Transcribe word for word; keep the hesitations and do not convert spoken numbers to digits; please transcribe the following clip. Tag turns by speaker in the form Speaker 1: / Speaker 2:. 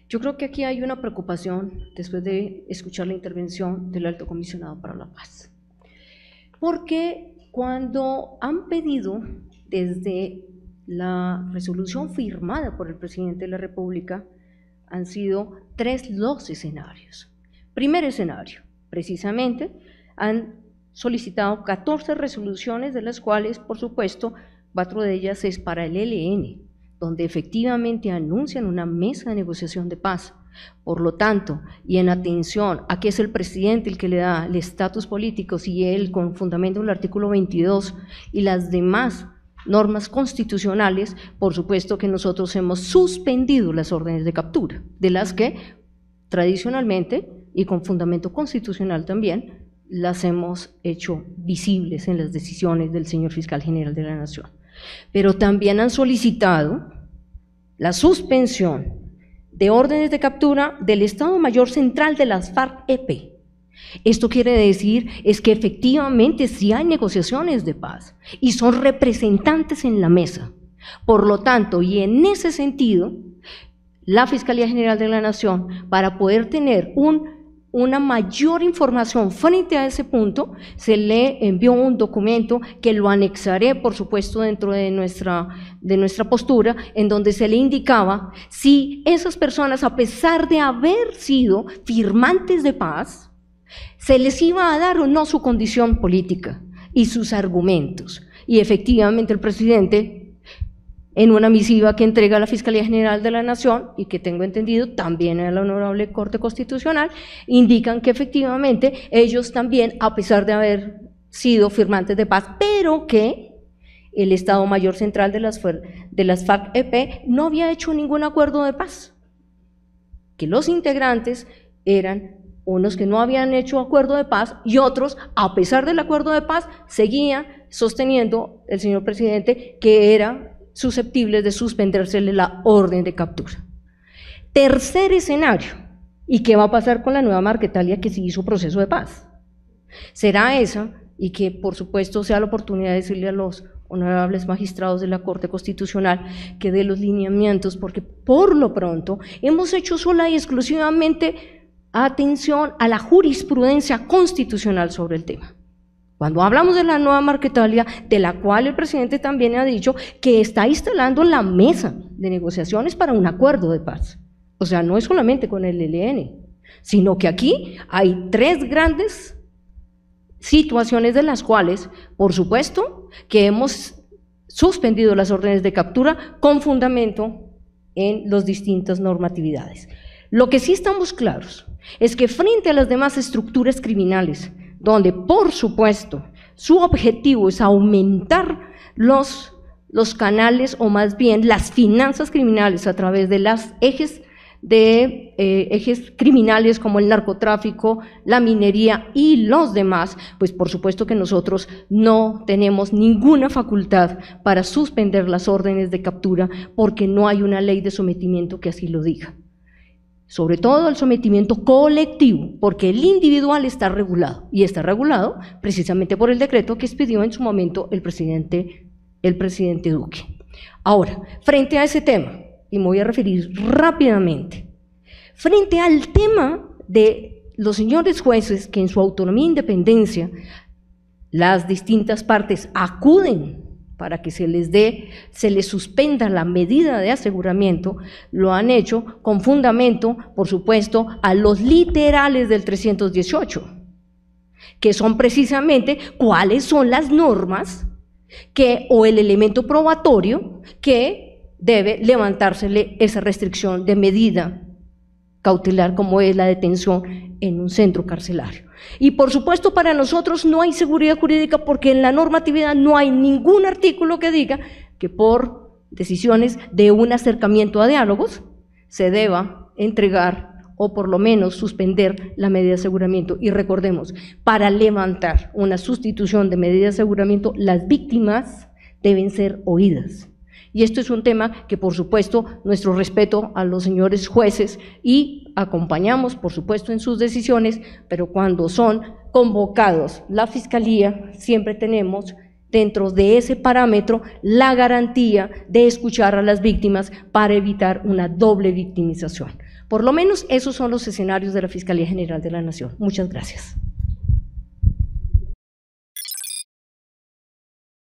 Speaker 1: Yo creo que aquí hay una preocupación después de escuchar la intervención del Alto Comisionado para la Paz, porque cuando han pedido desde la resolución firmada por el presidente de la República, han sido tres los escenarios. Primer escenario, precisamente, han solicitado catorce resoluciones, de las cuales, por supuesto, cuatro de ellas es para el E L N, donde efectivamente anuncian una mesa de negociación de paz. Por lo tanto, y en atención a que es el presidente el que le da el estatus político, y él con fundamento en el artículo veintidós y las demás normas constitucionales, por supuesto que nosotros hemos suspendido las órdenes de captura, de las que tradicionalmente y con fundamento constitucional también las hemos hecho visibles en las decisiones del señor Fiscal General de la Nación. Pero también han solicitado la suspensión de órdenes de captura del Estado Mayor Central de las FARC-E P. Esto quiere decir es que efectivamente sí hay negociaciones de paz y son representantes en la mesa. Por lo tanto, y en ese sentido, la Fiscalía General de la Nación, para poder tener un una mayor información frente a ese punto, se le envió un documento que lo anexaré, por supuesto, dentro de nuestra, de nuestra postura, en donde se le indicaba si esas personas, a pesar de haber sido firmantes de paz, se les iba a dar o no su condición política y sus argumentos. Y efectivamente el presidente, en una misiva que entrega a la Fiscalía General de la Nación, y que tengo entendido también a la Honorable Corte Constitucional, indican que efectivamente ellos también, a pesar de haber sido firmantes de paz, pero que el Estado Mayor Central de las, de las FARC-E P no había hecho ningún acuerdo de paz, que los integrantes eran unos que no habían hecho acuerdo de paz y otros, a pesar del acuerdo de paz, seguían sosteniendo el señor presidente que era susceptibles de suspendérsele la orden de captura. Tercer escenario, ¿y qué va a pasar con la nueva Marquetalia que sí hizo proceso de paz? Será esa, y que por supuesto sea la oportunidad de decirle a los honorables magistrados de la Corte Constitucional que dé los lineamientos, porque por lo pronto hemos hecho sola y exclusivamente atención a la jurisprudencia constitucional sobre el tema. Cuando hablamos de la nueva Marquetalia, de la cual el presidente también ha dicho que está instalando la mesa de negociaciones para un acuerdo de paz, o sea, no es solamente con el E L N, sino que aquí hay tres grandes situaciones de las cuales, por supuesto, que hemos suspendido las órdenes de captura con fundamento en las distintas normatividades. Lo que sí estamos claros es que frente a las demás estructuras criminales, donde por supuesto su objetivo es aumentar los, los canales o más bien las finanzas criminales a través de las ejes, de, eh, ejes criminales como el narcotráfico, la minería y los demás, pues por supuesto que nosotros no tenemos ninguna facultad para suspender las órdenes de captura porque no hay una ley de sometimiento que así lo diga. Sobre todo el sometimiento colectivo, porque el individual está regulado, y está regulado precisamente por el decreto que expidió en su momento el presidente, el presidente Duque. Ahora, frente a ese tema, y me voy a referir rápidamente, frente al tema de los señores jueces que en su autonomía e independencia, las distintas partes acuden para que se les dé, se les suspenda la medida de aseguramiento, lo han hecho con fundamento, por supuesto, a los literales del trescientos dieciocho, que son precisamente cuáles son las normas que, o el elemento probatorio que debe levantársele esa restricción de medida cautelar como es la detención en un centro carcelario. Y por supuesto para nosotros no hay seguridad jurídica porque en la normatividad no hay ningún artículo que diga que por decisiones de un acercamiento a diálogos se deba entregar o por lo menos suspender la medida de aseguramiento. Y recordemos, para levantar una sustitución de medida de aseguramiento, las víctimas deben ser oídas. Y esto es un tema que, por supuesto, nuestro respeto a los señores jueces y acompañamos, por supuesto, en sus decisiones, pero cuando son convocados la Fiscalía, siempre tenemos dentro de ese parámetro la garantía de escuchar a las víctimas para evitar una doble victimización. Por lo menos esos son los escenarios de la Fiscalía General de la Nación. Muchas gracias.